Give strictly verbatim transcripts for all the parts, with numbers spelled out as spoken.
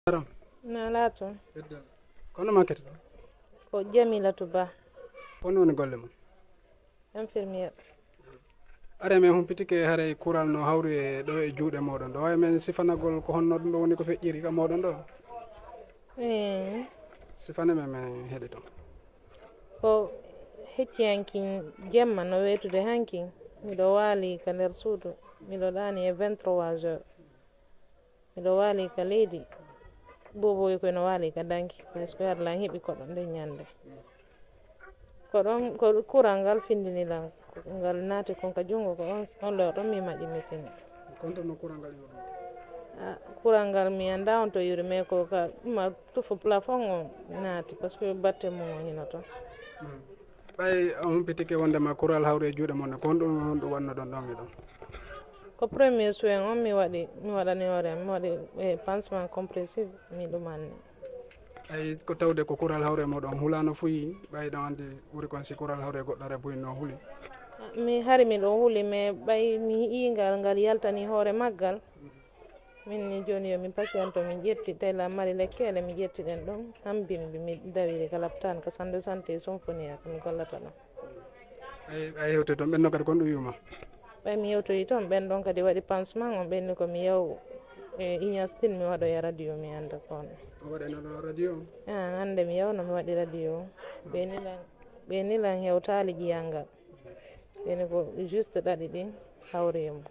Aram. Nalato. Beddel. Kono makete ɗo? Ko Jamilatu Ba. Kono woni golle mon? Infirmière. Are men humpitike hare kural no hawri e ɗo e juuɗe moɗon ɗo wawi men sifanagol ko honno ɗum ɗo woni ko feƴƴiri ka moɗon ɗo? Mm. Sifane men men heɗi to. Ko hecci hankin jemma no wetude hankin miɗo waali ka nder suudu miɗo ɗani e vingt-trois heures miɗo waali ka leydi boboy kono waali ka danki presque Allah heɓi koɗo nde ñande koɗon ko kural ngal findinilam ngal naati kon ka jungo ko on on ɗo ɗon mi maɗi mi fini konto no kural ngal yoɗo ah kural ngal mi anda on to yuri me ko ka ɗuma tufu plafond o naati par ce que batte mum o hino toon ɓay on humpitike wondema kural hawri e juuɗe mon ko honɗum ɗum wanno ɗon ɗon e ɗon ko premier soin on mi waɗi mi waɗani hoore am mi waɗi e pansement compressif mi ɗumanni ay ko tawde ko kural hawre moɗon hulano fuyi ɓay ɗon andi ɓuri kon si kural hawre goɗɗo re buyno huuli mi hari miɗo huuli mais ɓay mi yiingal ngal yaltani hoore maggal min ni joni yo mi patient to mi ƴetti tela mari lekkele mi ƴetti ɗen ɗon hambimbi mi dawiri ka laptan ka sande santé symphonie ko mi gollata ɗon ay ay hewte toon ɓenno kadi kon ɗum wiuma ɓay mi yewtoyi toon ɓen ɗon kadi waɗi pansement on ɓenni komi yaw e ignastine mi waɗoya radio mi anda kon o waɗano radio an hande mi yawno mi waɗi radio ɓenilan ɓenilan hewtali ƴiyangal ɓeni ko juste ɗaɗi ɗi hawrimo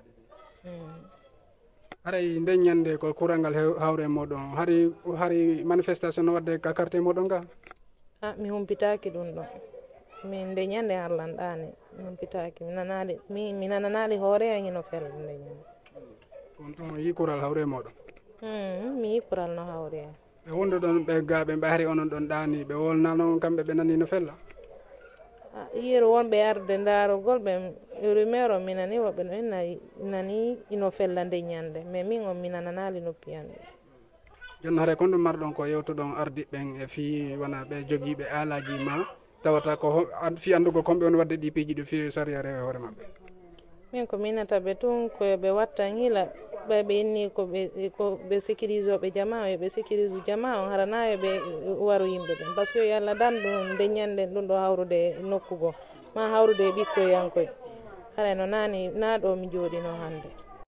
haray nden ñande ko kural ngal hawre moɗon hari hari manifestation no wadde ka carte moɗon ga a mi humpitaki ɗum ɗon min nde ñande harlanɗani mi humpitaki mi nanali mi mi nananali hoore an hino felde nde ñande on tuma yi kural hawre moɗon mi yi kural no hawri en ɓe wondu ɗon ɓe ga ɓe mbahri onon ɗon ɗani ɓe wolnano kamɓe ɓe nani no fella yeru wonɓe arde darugol ɓe rumeur o mi nani woɓɓe no en nani ino fella nde ñande mais min on mi nananali noppi an jonno haare kon ɗum marɗon ko yewtuɗon ardiɓɓen e fi wona ɓe joguiɓe alaji ma tawata ko fi andugol komɓe woni wadde ɗi piiji ɗi fi saria rewe hoore mabɓe min ko minata ɓe tun koɓe wattan hila ɓeɓe inni koɓe ko ɓe sécurise oɓe jama o yoɓe sécurise jama o harana yoɓe waru yimɓe ɓen par ce que yo Allah danɗum nde ñande ɗum ɗo hawrude nokkugo ma hawrude e ɓikkoyankoye haray no nani na ɗo mi jooɗino hande